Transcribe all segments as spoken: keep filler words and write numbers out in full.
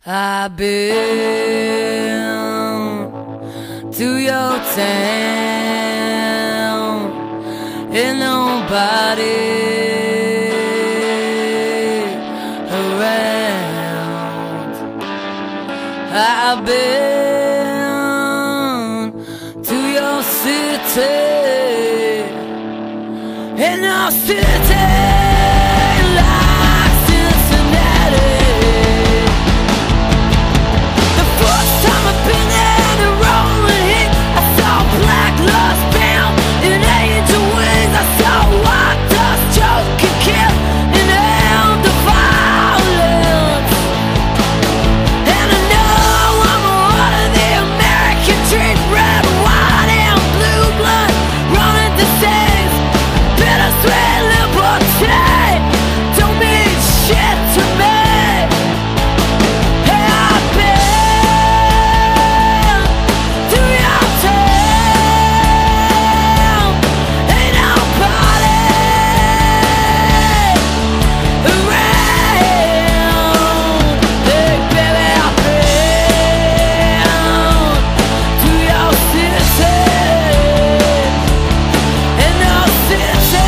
I've been to your town and nobody around. I've been to your city and your city like Cincinnati. The first time I've been there, the rolling heat, I saw black lust bound in angel wings. I saw white dust choke and kill in the hand of violence. And I know I'm one of the American dream, red, white, and blue blood running the seas. Bittersweet liberty don't mean shit to me. Hey, I've been to your town, ain't nobody around. Hey, baby, I've been to your city, in your city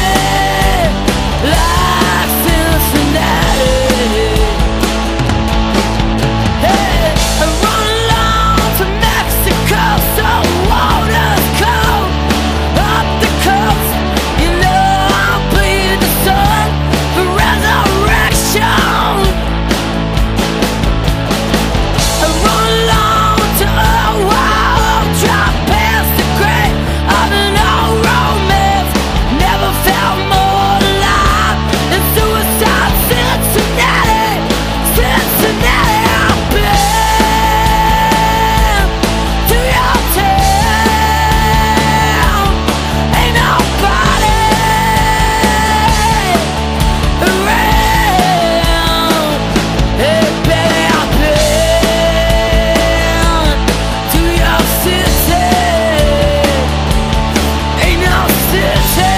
like Cincinnati. Hey, I run along to Mexico, so water's cold up the coast. You know I'll be the sun for resurrection. I run along to Ohio, drive past the grave of an old romance. Never felt more alive in Suicide Cincinnati, Cincinnati. I've been to your town, ain't nobody around. Hey, baby, I've been to your city, ain't no city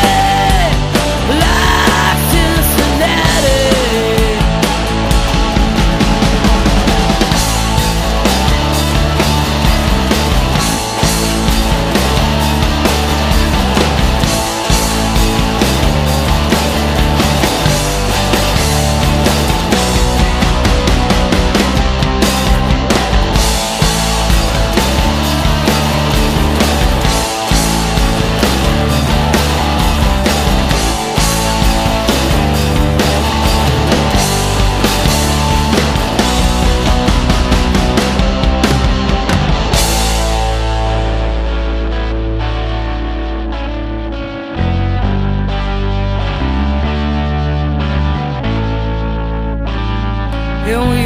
like Cincinnati. Here we